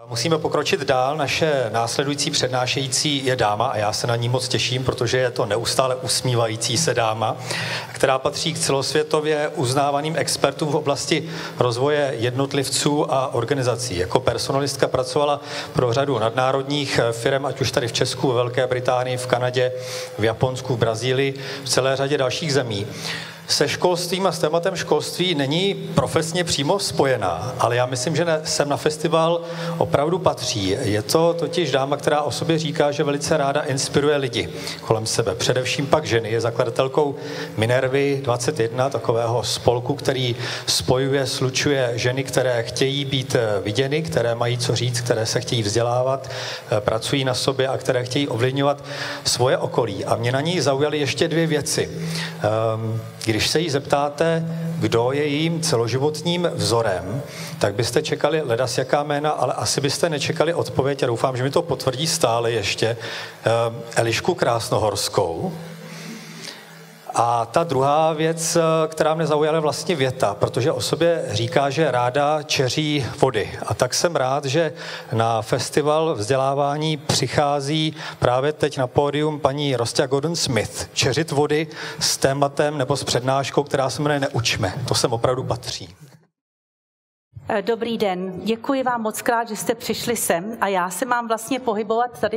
Musíme pokročit dál. Naše následující přednášející je dáma a já se na ní moc těším, protože je to neustále usmívající se dáma, která patří k celosvětově uznávaným expertům v oblasti rozvoje jednotlivců a organizací. Jako personalistka pracovala pro řadu nadnárodních firm, ať už tady v Česku, ve Velké Británii, v Kanadě, v Japonsku, v Brazílii, v celé řadě dalších zemí. Se školstvím a s tématem školství není profesně přímo spojená, ale já myslím, že sem na festival opravdu patří. Je to totiž dáma, která o sobě říká, že velice ráda inspiruje lidi kolem sebe. Především pak ženy. Je zakladatelkou Minervy 21, takového spolku, který spojuje, slučuje ženy, které chtějí být viděny, které mají co říct, které se chtějí vzdělávat, pracují na sobě a které chtějí ovlivňovat svoje okolí. A mě na ní zaujaly ještě dvě věci. Když se jí zeptáte, kdo je jejím celoživotním vzorem, tak byste čekali ledas jaká jména, ale asi byste nečekali odpověď a doufám, že mi to potvrdí stále ještě Elišku Krásnohorskou. A ta druhá věc, která mě zaujala, je vlastně věta, protože o sobě říká, že ráda čeří vody. A tak jsem rád, že na festival vzdělávání přichází právě teď na pódium paní Rostja Gordon-Smith čeřit vody s tématem nebo s přednáškou, která se jmenuje Neučme. To sem opravdu patří. Dobrý den, děkuji vám moc krát, že jste přišli sem a já se mám vlastně pohybovat tady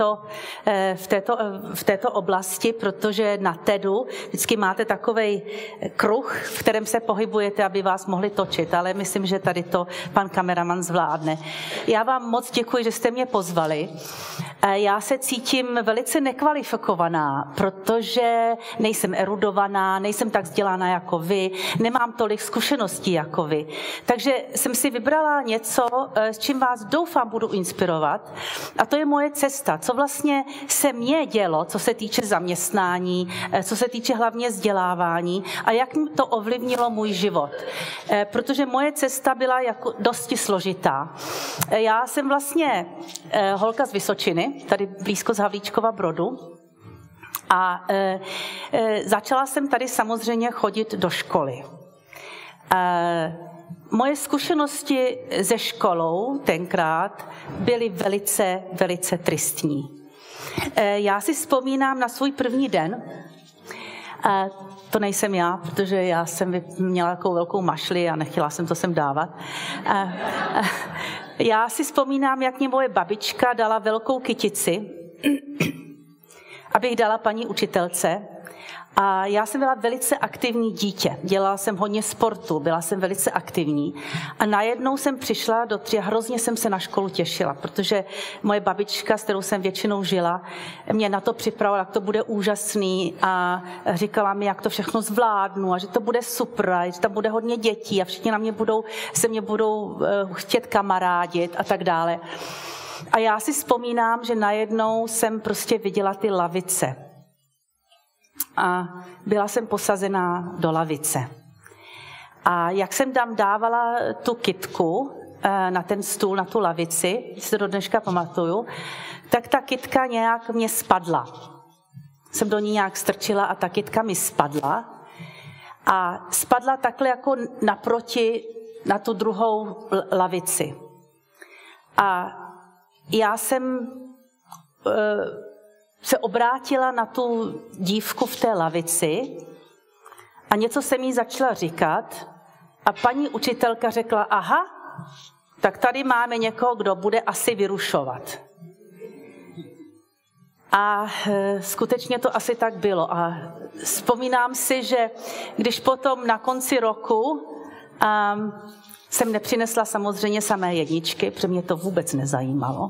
v této oblasti, protože na TEDu vždycky máte takovej kruh, v kterém se pohybujete, aby vás mohli točit, ale myslím, že tady to pan kameraman zvládne. Já vám moc děkuji, že jste mě pozvali. Já se cítím velice nekvalifikovaná, protože nejsem erudovaná, nejsem tak vzdělaná jako vy, nemám tolik zkušeností jako vy. Takže jsem si vybrala něco, s čím vás doufám budu inspirovat, a to je moje cesta, co vlastně se mně dělo, co se týče zaměstnání, co se týče hlavně vzdělávání a jak to ovlivnilo můj život. Protože moje cesta byla jako dosti složitá. Já jsem vlastně holka z Vysočiny, tady blízko z Havlíčkova Brodu, a začala jsem tady samozřejmě chodit do školy. Moje zkušenosti se školou tenkrát byly velice, velice tristní. Já si vzpomínám na svůj první den. To nejsem já, protože já jsem měla takovou velkou mašli a nechtěla jsem to sem dávat. Já si vzpomínám, jak mě moje babička dala velkou kytici, abych dala paní učitelce. A já jsem byla velice aktivní dítě. Dělala jsem hodně sportu, byla jsem velice aktivní. A najednou jsem přišla do tří a hrozně jsem se na školu těšila, protože moje babička, s kterou jsem většinou žila, mě na to připravovala, jak to bude úžasný a říkala mi, jak to všechno zvládnu a že to bude super, a že tam bude hodně dětí a všichni se mě budou chtět kamarádit a tak dále. A já si vzpomínám, že najednou jsem prostě viděla ty lavice. A byla jsem posazená do lavice. A jak jsem tam dávala tu kytku na ten stůl, na tu lavici, si to do dneška pamatuju, tak ta kytka nějak mě spadla. Jsem do ní nějak strčila a ta kytka mi spadla. A spadla takhle jako naproti na tu druhou lavici. A já jsem se obrátila na tu dívku v té lavici a něco jsem jí začala říkat a paní učitelka řekla, aha, tak tady máme někoho, kdo bude asi vyrušovat. A skutečně to asi tak bylo. A vzpomínám si, že když potom na konci roku jsem nepřinesla samozřejmě samé jedničky, protože mě to vůbec nezajímalo.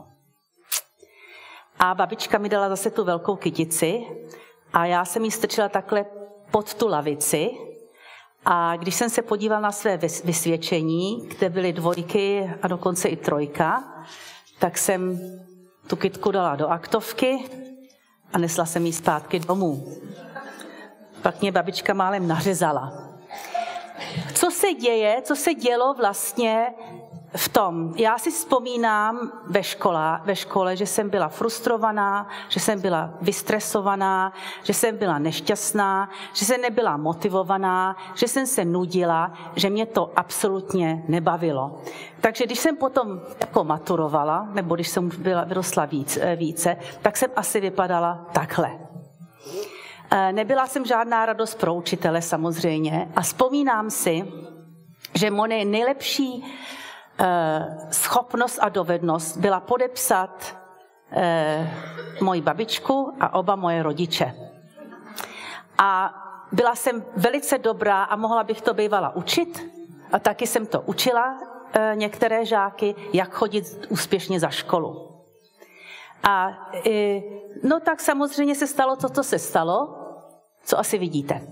A babička mi dala zase tu velkou kytici a já jsem jí strčila takhle pod tu lavici. A když jsem se podívala na své vysvědčení, kde byly 2 a dokonce i 3, tak jsem tu kytku dala do aktovky a nesla jsem ji zpátky domů. Pak mě babička málem nařezala. Co se dělo vlastně v tom, já si vzpomínám ve škole, že jsem byla frustrovaná, že jsem byla vystresovaná, že jsem byla nešťastná, že jsem nebyla motivovaná, že jsem se nudila, že mě to absolutně nebavilo. Takže když jsem potom jako maturovala, nebo když jsem vyrostla více, tak jsem asi vypadala takhle. Nebyla jsem žádná radost pro učitele samozřejmě a vzpomínám si, že moje nejlepší schopnost a dovednost byla podepsat moji babičku a oba moje rodiče. A byla jsem velice dobrá a mohla bych to bývala učit. A taky jsem to učila některé žáky, jak chodit úspěšně za školu. A no tak samozřejmě se stalo to, co se stalo, co asi vidíte.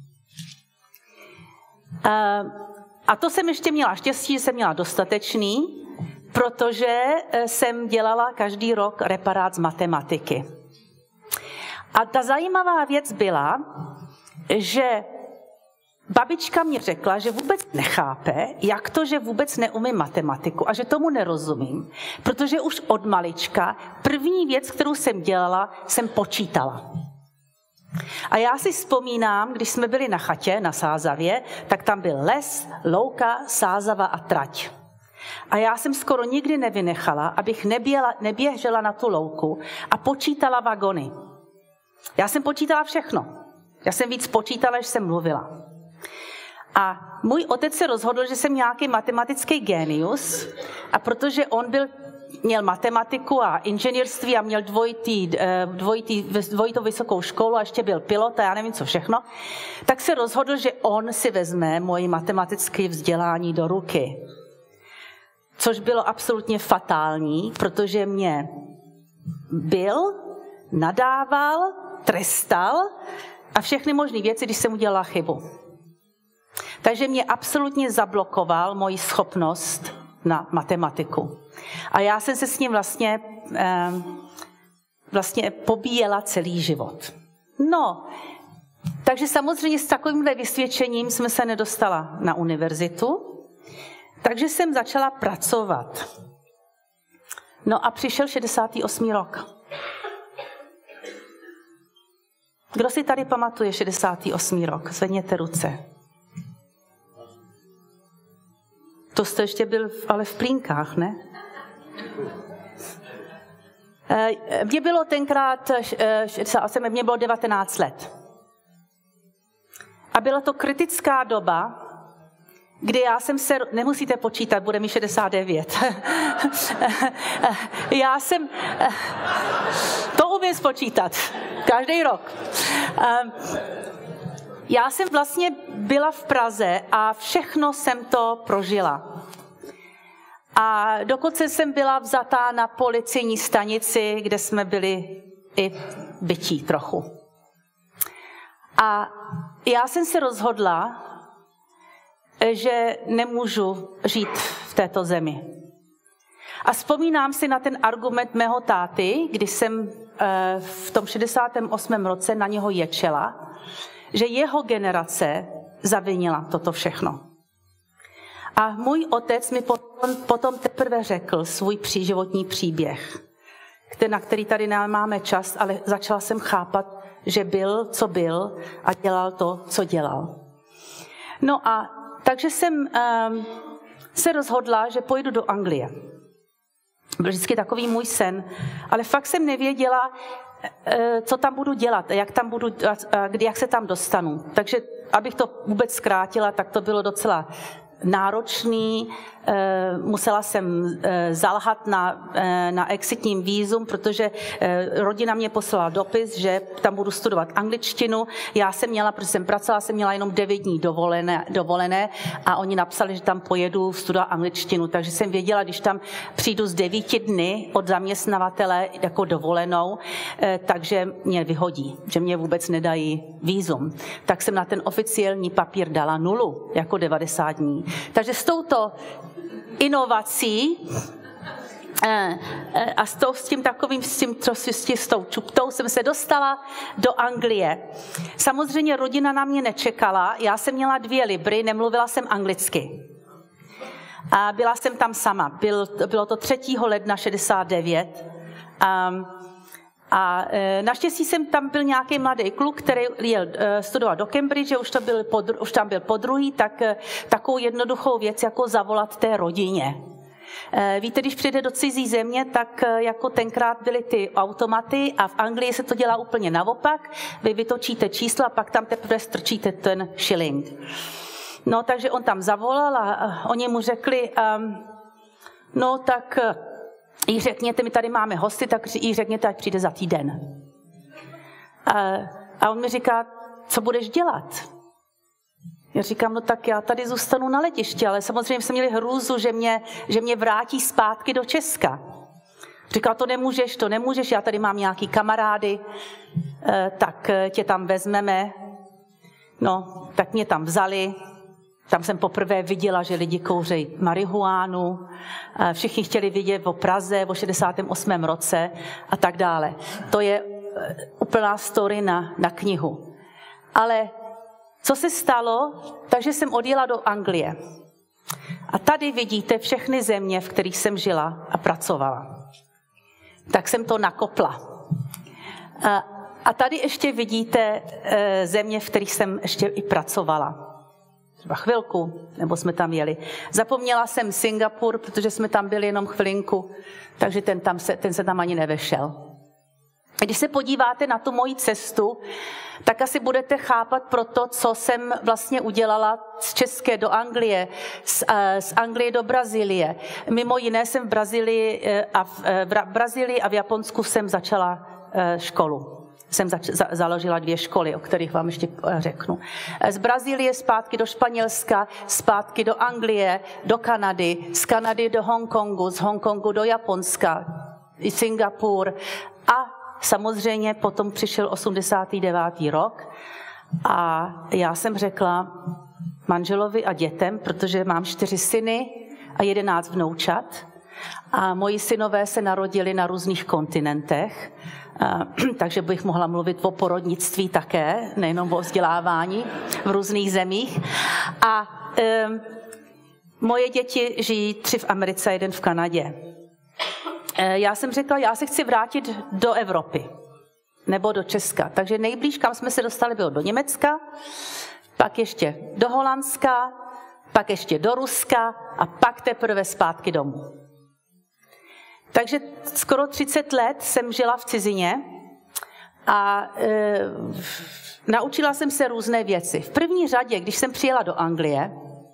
A to jsem ještě měla štěstí, že jsem měla dostatečný, protože jsem dělala každý rok reparát z matematiky. A ta zajímavá věc byla, že babička mě řekla, že vůbec nechápe, jak to, že vůbec neumím matematiku a že tomu nerozumím, protože už od malička první věc, kterou jsem dělala, jsem počítala. A já si vzpomínám, když jsme byli na chatě, na Sázavě, tak tam byl les, louka, Sázava a trať. A já jsem skoro nikdy nevynechala, abych neběžela na tu louku a počítala vagony. Já jsem počítala všechno. Já jsem víc počítala, než jsem mluvila. A můj otec se rozhodl, že jsem nějaký matematický génius a protože on měl matematiku a inženýrství a měl dvojitou vysokou školu a ještě byl pilot a já nevím co všechno, tak se rozhodl, že on si vezme moje matematické vzdělání do ruky. Což bylo absolutně fatální, protože mě nadával, trestal a všechny možné věci, když jsem udělala chybu. Takže mě absolutně zablokoval moji schopnost na matematiku. A já jsem se s ním vlastně pobíjela celý život. No, takže samozřejmě s takovýmhle vysvědčením jsme se nedostala na univerzitu, takže jsem začala pracovat. No a přišel 68. rok. Kdo si tady pamatuje 68. rok? Zvedněte ruce. To jste ještě byl ale v plínkách, ne? Mně bylo tenkrát 68, mně bylo 19 let. A byla to kritická doba, kdy já jsem se, nemusíte počítat, bude mi 69. To umím spočítat, každý rok. Já jsem vlastně byla v Praze a všechno jsem to prožila. A dokonce jsem byla vzatá na policejní stanici, kde jsme byli i bytí trochu. A já jsem se rozhodla, že nemůžu žít v této zemi. A vzpomínám si na ten argument mého táty, když jsem v tom 68. roce na něho ječela, že jeho generace zavinila toto všechno. A můj otec mi potom teprve řekl svůj životní příběh, na který tady nemáme čas, ale začala jsem chápat, že byl, co byl a dělal to, co dělal. No a takže jsem se rozhodla, že pojdu do Anglie. Byl vždycky takový můj sen, ale fakt jsem nevěděla, co tam budu dělat, jak se tam dostanu. Takže abych to vůbec zkrátila, tak to bylo docela náročný, musela jsem zalhat na exitním vízum, protože rodina mě poslala dopis, že tam budu studovat angličtinu. Já jsem měla, protože jsem pracovala, jsem měla jenom 9 dní dovolené a oni napsali, že tam pojedu studovat angličtinu, takže jsem věděla, když tam přijdu z 9 dny od zaměstnavatele jako dovolenou, takže mě vyhodí, že mě vůbec nedají vízum. Tak jsem na ten oficiální papír dala 0, jako 90 dní. Takže s touto inovací a s tou čuptou jsem se dostala do Anglie. Samozřejmě rodina na mě nečekala, já jsem měla 2 libry, nemluvila jsem anglicky. A byla jsem tam sama. Bylo to 3. ledna 69. A naštěstí jsem tam byl nějaký mladý kluk, který jel studovat do Cambridge, už tam byl podruhý, tak takovou jednoduchou věc, jako zavolat té rodině. Víte, když přijde do cizí země, tak jako tenkrát byly ty automaty a v Anglii se to dělá úplně naopak. Vy vytočíte čísla a pak tam teprve strčíte ten shilling. No, takže on tam zavolal a oni mu řekli, no tak jí řekněte, my tady máme hosty, tak jí řekněte, ať přijde za týden. A on mi říká, co budeš dělat? Já říkám, no tak já tady zůstanu na letišti, ale samozřejmě jsme měli hrůzu, že mě vrátí zpátky do Česka. Říkal, to nemůžeš, já tady mám nějaký kamarády, tak tě tam vezmeme. No, tak mě tam vzali. Tam jsem poprvé viděla, že lidi kouřejí marihuánu. Všichni chtěli vidět o Praze, o 68. roce a tak dále. To je úplná story na knihu. Ale co se stalo? Takže jsem odjela do Anglie. A tady vidíte všechny země, v kterých jsem žila a pracovala. Tak jsem to nakopla. A tady ještě vidíte země, v kterých jsem ještě i pracovala. Třeba chvilku, nebo jsme tam jeli. Zapomněla jsem Singapur, protože jsme tam byli jenom chvilinku, takže ten se tam ani nevešel. Když se podíváte na tu moji cestu, tak asi budete chápat pro to, co jsem vlastně udělala z České do Anglie, z Anglie do Brazílie. Mimo jiné jsem v Brazílii a v Japonsku jsem začala školu. Jsem založila 2 školy, o kterých vám ještě řeknu. Z Brazílie zpátky do Španělska, zpátky do Anglie, do Kanady, z Kanady do Hongkongu, z Hongkongu do Japonska, Singapur a samozřejmě potom přišel 89. rok a já jsem řekla manželovi a dětem, protože mám 4 syny a 11 vnoučat a moji synové se narodili na různých kontinentech, takže bych mohla mluvit o porodnictví také, nejenom o vzdělávání v různých zemích. A moje děti žijí 3 v Americe, 1 v Kanadě. Já jsem řekla, já se chci vrátit do Evropy nebo do Česka. Takže nejblíž, kam jsme se dostali, bylo do Německa, pak ještě do Holandska, pak ještě do Ruska a pak teprve zpátky domů. Takže skoro 30 let jsem žila v cizině a naučila jsem se různé věci. V první řadě, když jsem přijela do Anglie,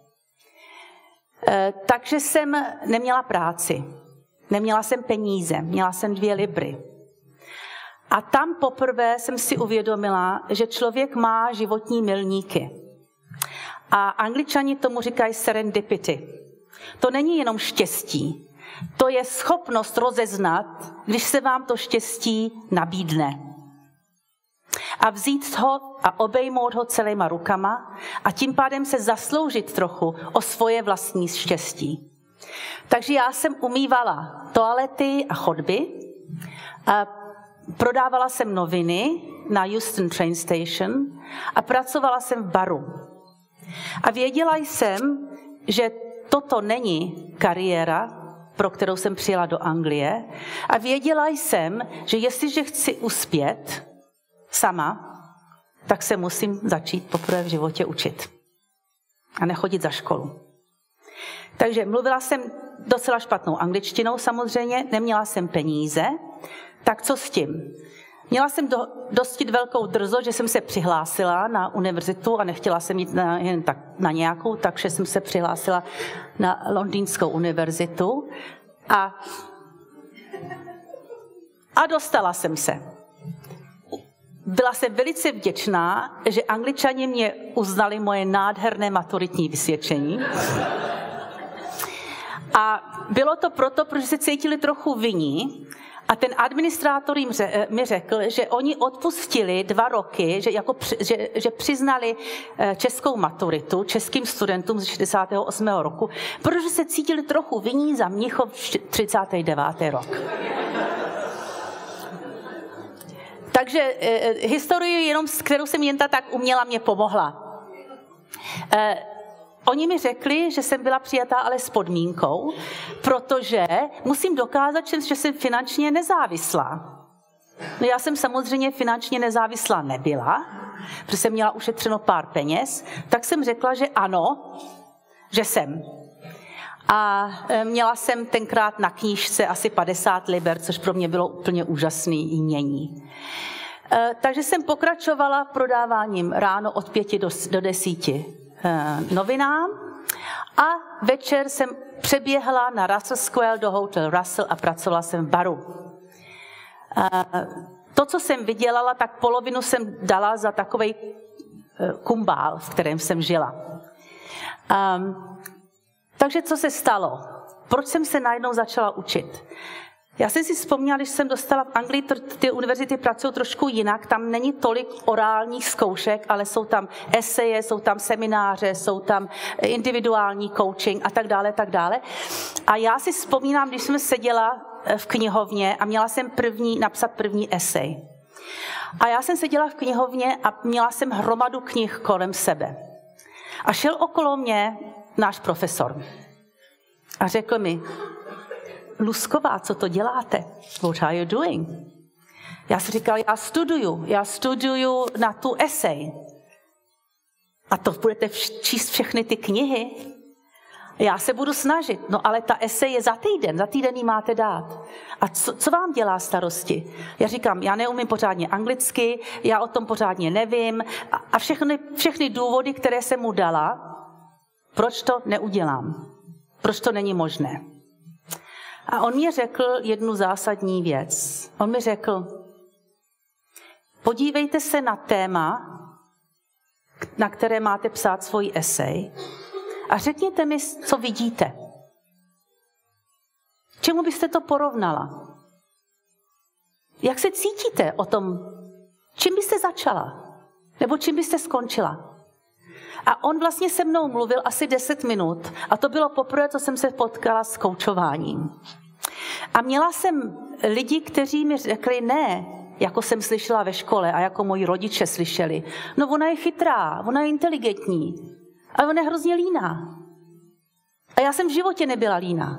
takže jsem neměla práci. Neměla jsem peníze, měla jsem 2 libry. A tam poprvé jsem si uvědomila, že člověk má životní milníky. A Angličani tomu říkají serendipity. To není jenom štěstí, to je schopnost rozeznat, když se vám to štěstí nabídne. A vzít ho a obejmout ho celýma rukama a tím pádem se zasloužit trochu o svoje vlastní štěstí. Takže já jsem umývala toalety a chodby, a prodávala jsem noviny na Euston Train Station a pracovala jsem v baru. A věděla jsem, že toto není kariéra, pro kterou jsem přijela do Anglie. A věděla jsem, že jestliže chci uspět sama, tak se musím začít poprvé v životě učit. A nechodit za školu. Takže mluvila jsem docela špatnou angličtinou samozřejmě, neměla jsem peníze, tak co s tím? Měla jsem dosti velkou drzost, že jsem se přihlásila na univerzitu a nechtěla jsem jít jen tak na nějakou, takže jsem se přihlásila na Londýnskou univerzitu a dostala jsem se. Byla jsem velice vděčná, že Angličani mě uznali moje nádherné maturitní vysvědčení. A bylo to proto, protože se cítili trochu vinní. A ten administrátor mi řekl, že oni odpustili 2 roky, že přiznali českou maturitu českým studentům z 68. roku, protože se cítili trochu vinní za Mnichov 39. rok. Takže historii, jenom, kterou jsem jen tak uměla, mě pomohla. oni mi řekli, že jsem byla přijatá ale s podmínkou, protože musím dokázat, že jsem finančně nezávislá. No já jsem samozřejmě finančně nezávislá nebyla, protože jsem měla ušetřeno pár peněz, tak jsem řekla, že ano, že jsem. A měla jsem tenkrát na knížce asi 50 liber, což pro mě bylo úplně úžasný jmění. Takže jsem pokračovala prodáváním ráno od 5 do 10 novinám a večer jsem přeběhla na Russell Square do Hotel Russell a pracovala jsem v baru. To, co jsem vydělala, tak polovinu jsem dala za takovej kumbál, v kterém jsem žila. Takže co se stalo? Proč jsem se najednou začala učit? Já jsem si vzpomněla, když jsem dostala v Anglii, ty univerzity pracují trošku jinak, tam není tolik orálních zkoušek, ale jsou tam eseje, jsou tam semináře, jsou tam individuální coaching a tak dále, tak dále. A já si vzpomínám, když jsem seděla v knihovně a měla jsem napsat první esej. A já jsem seděla v knihovně a měla jsem hromadu knih kolem sebe. A šel okolo mě náš profesor a řekl mi: Lusková, co to děláte? What are you doing? Já si říkala, já studuju na tu esej. A to budete číst všechny ty knihy? Já se budu snažit, no ale ta esej je za týden ji máte dát. A co vám dělá starosti? Já říkám, já neumím pořádně anglicky, já o tom pořádně nevím a všechny důvody, které jsem mu dala, proč to neudělám? Proč to není možné? A on mi řekl jednu zásadní věc. On mi řekl, podívejte se na téma, na které máte psát svůj esej a řekněte mi, co vidíte. Čemu byste to porovnala? Jak se cítíte o tom, čím byste začala? Nebo čím byste skončila? A on vlastně se mnou mluvil asi 10 minut a to bylo poprvé, co jsem se potkala s koučováním. A měla jsem lidi, kteří mi řekli ne, jako jsem slyšela ve škole a jako moji rodiče slyšeli. No ona je chytrá, ona je inteligentní, ale ona je hrozně líná. A já jsem v životě nebyla líná.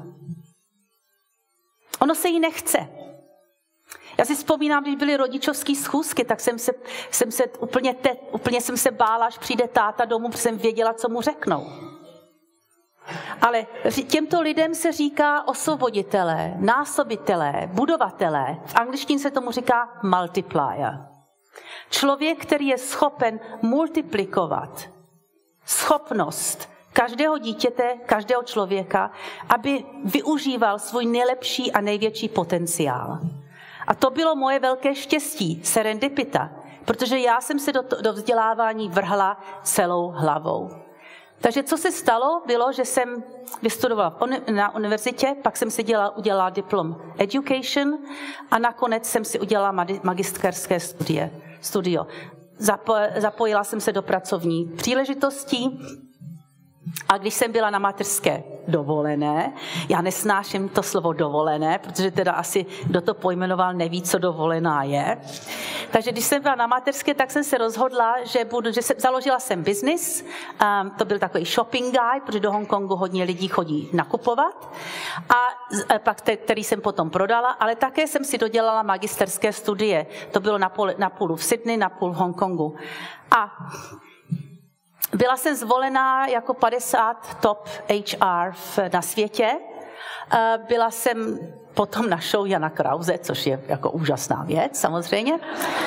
Ono se jí nechce. Já si vzpomínám, když byly rodičovské schůzky, tak jsem se úplně jsem se bála, až přijde táta domů, protože jsem věděla, co mu řeknou. Ale těmto lidem se říká osvoboditelé, násobitelé, budovatelé. V angličtině se tomu říká multiplier. Člověk, který je schopen multiplikovat schopnost každého dítěte, každého člověka, aby využíval svůj nejlepší a největší potenciál. A to bylo moje velké štěstí, serendipita, protože já jsem se do vzdělávání vrhla celou hlavou. Takže co se stalo, bylo, že jsem vystudovala na univerzitě, pak jsem si udělala diplom education a nakonec jsem si udělala magisterské studio. Zapojila jsem se do pracovní příležitostí a když jsem byla na mateřské dovolené, já nesnáším to slovo dovolené, protože teda asi kdo to pojmenoval neví, co dovolená je. Takže když jsem byla na mateřské, tak jsem se rozhodla, založila jsem biznis, to byl takový shopping guide, protože do Hongkongu hodně lidí chodí nakupovat, a pak který jsem potom prodala, ale také jsem si dodělala magisterské studie. To bylo na půl v Sydney, na půl v Hongkongu. A byla jsem zvolená jako 50 top HR na světě. Byla jsem potom na show Jana Krause, což je jako úžasná věc, samozřejmě.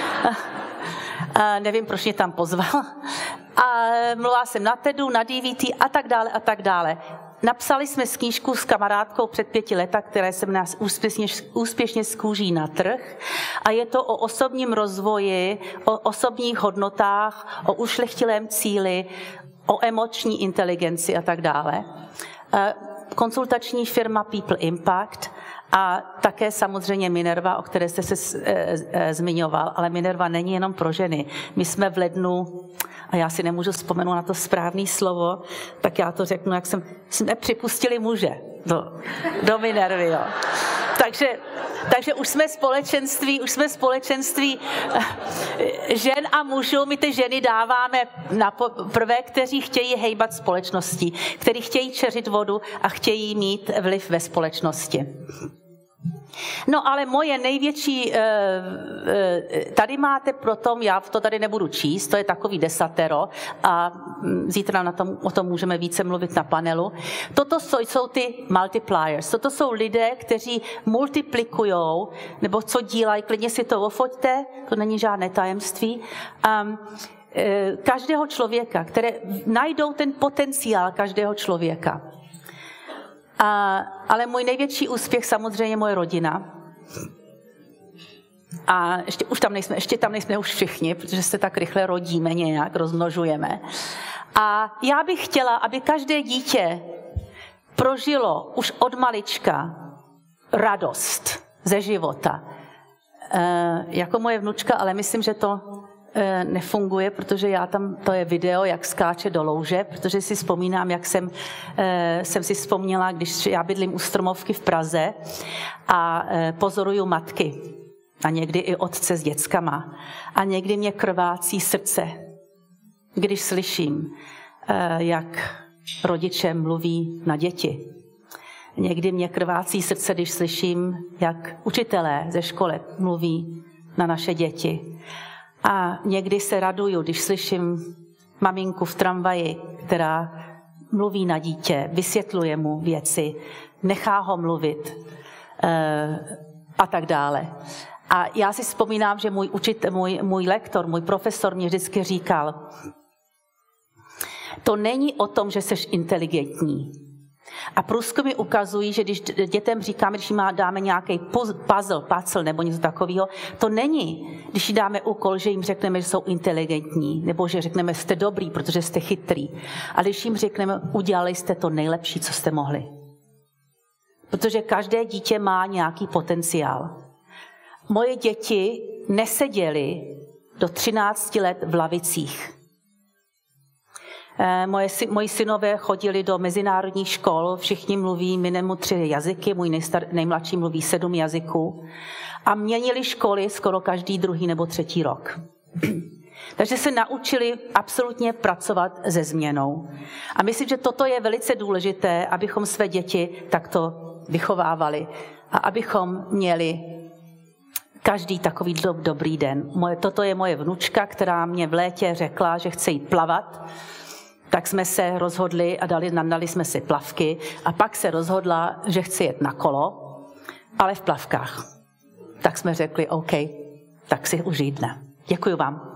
Nevím, proč mě tam pozval. A mluvila jsem na TEDu, na DVT a tak dále a tak dále. Napsali jsme knížku s kamarádkou před 5 lety, které jsem nás úspěšně z kůží na trh. A je to o osobním rozvoji, o osobních hodnotách, o ušlechtilém cíli, o emoční inteligenci a tak dále. Konzultační firma People Impact a také samozřejmě Minerva, o které jste se zmiňoval, ale Minerva není jenom pro ženy. My jsme v lednu, a já si nemůžu vzpomenout na to správné slovo, tak já to řeknu, jak jsme připustili muže do Minervy. Jo. Takže už jsme společenství žen a mužů. My ty ženy dáváme na prvé, kteří chtějí hejbat společností, kteří chtějí čeřit vodu a chtějí mít vliv ve společnosti. No ale moje největší, tady máte potom, já to tady nebudu číst, to je takový desatero a zítra o tom můžeme více mluvit na panelu. Toto jsou ty multipliers, toto jsou lidé, kteří multiplikujou, nebo co dělají, klidně si to ofoťte, to není žádné tajemství, každého člověka, které najdou ten potenciál každého člověka. Ale můj největší úspěch samozřejmě moje rodina. A ještě tam nejsme už všichni, protože se tak rychle rodíme nějak, rozmnožujeme. A já bych chtěla, aby každé dítě prožilo už od malička radost ze života. Jako moje vnučka, ale myslím, že to nefunguje, protože to je video, jak skáče do louže, protože si vzpomínám, jak jsem si vzpomněla, když já bydlím u Stromovky v Praze a pozoruju matky a někdy i otce s dětskama a někdy mě krvácí srdce, když slyším, jak rodiče mluví na děti. Někdy mě krvácí srdce, když slyším, jak učitelé ze školy mluví na naše děti. A někdy se raduju, když slyším maminku v tramvaji, která mluví na dítě, vysvětluje mu věci, nechá ho mluvit a tak dále. A já si vzpomínám, že můj lektor, můj profesor mě vždycky říkal, to není o tom, že jsi inteligentní. A průzkumy ukazují, že když dětem říkáme, když jim dáme nějaký puzzle nebo něco takového, to není, když jim dáme úkol, že jim řekneme, že jsou inteligentní, nebo že řekneme, jste dobrý, protože jste chytrý. Ale když jim řekneme, udělali jste to nejlepší, co jste mohli. Protože každé dítě má nějaký potenciál. Moje děti neseděly do 13 let v lavicích. Moji synové chodili do mezinárodních škol, všichni mluví minimum 3 jazyky, můj nejmladší mluví 7 jazyků a měnili školy skoro každý 2. nebo 3. rok. Takže se naučili absolutně pracovat se změnou. A myslím, že toto je velice důležité, abychom své děti takto vychovávali a abychom měli každý takový dobrý den. Toto je moje vnučka, která mě v létě řekla, že chce jít plavat. Tak jsme se rozhodli a dali jsme si plavky a pak se rozhodla, že chce jet na kolo, ale v plavkách. Tak jsme řekli, OK, tak si užijeme. Děkuji vám.